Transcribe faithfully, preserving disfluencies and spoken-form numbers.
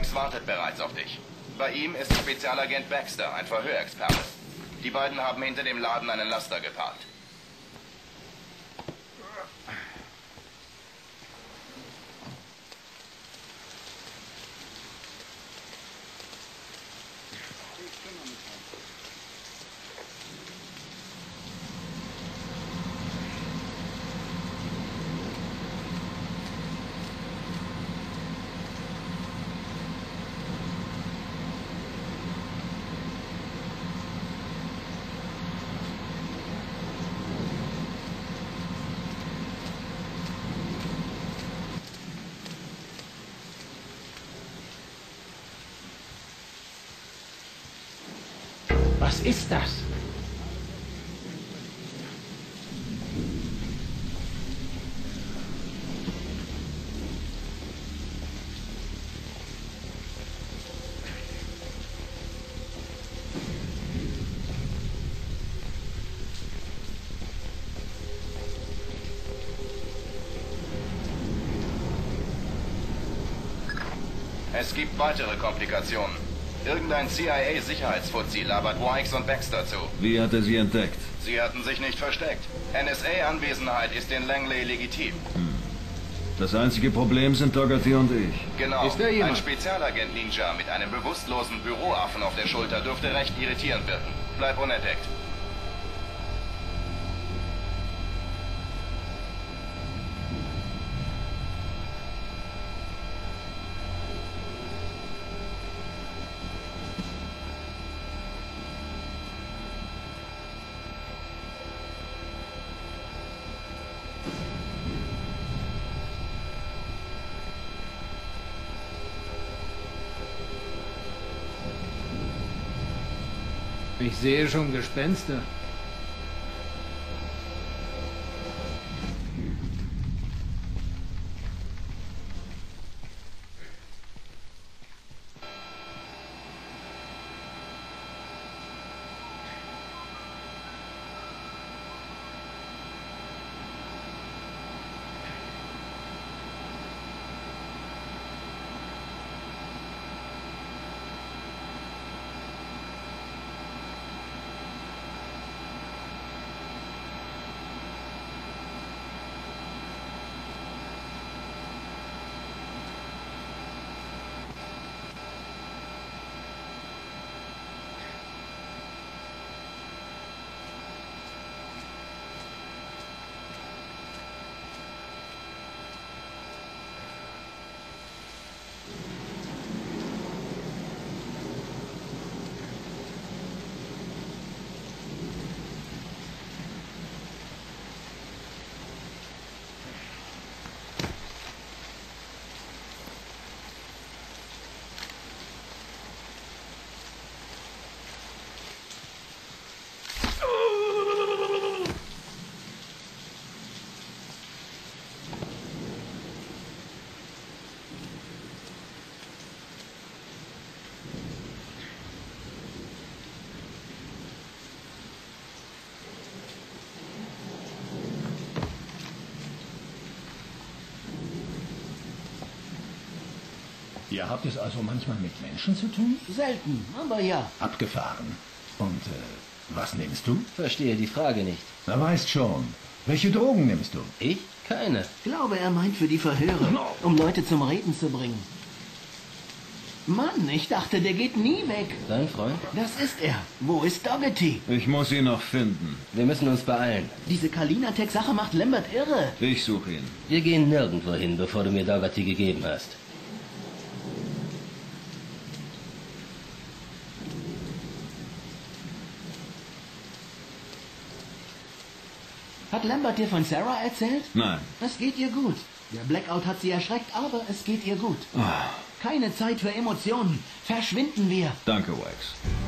Wax wartet bereits auf dich. Bei ihm ist Spezialagent Baxter, ein Verhörexperte. Die beiden haben hinter dem Laden einen Laster geparkt. Was ist das? Es gibt weitere Komplikationen. Irgendein C I A-Sicherheitsfuzzi labert Wikes und Baxter zu. Wie hat er sie entdeckt? Sie hatten sich nicht versteckt. N S A-Anwesenheit ist in Langley legitim. Hm. Das einzige Problem sind Dougherty und ich. Genau. Ist da jemand? Ein Spezialagent-Ninja mit einem bewusstlosen Büroaffen auf der Schulter dürfte recht irritierend wirken. Bleib unentdeckt. Ich sehe schon Gespenster. Ihr habt es also manchmal mit Menschen zu tun? Selten, aber ja. Abgefahren. Und äh, was nimmst du? Verstehe die Frage nicht. Na, weißt schon. Welche Drogen nimmst du? Ich? Keine. Glaube, er meint für die Verhöre, um Leute zum Reden zu bringen. Mann, ich dachte, der geht nie weg. Dein Freund? Das ist er. Wo ist Dougherty? Ich muss ihn noch finden. Wir müssen uns beeilen. Diese Kalina-Tech-Sache macht Lambert irre. Ich suche ihn. Wir gehen nirgendwo hin, bevor du mir Dougherty gegeben hast. Hat Lambert dir von Sarah erzählt? Nein. Es geht ihr gut. Der Blackout hat sie erschreckt, aber es geht ihr gut. Oh. Keine Zeit für Emotionen. Verschwinden wir. Danke, Wax.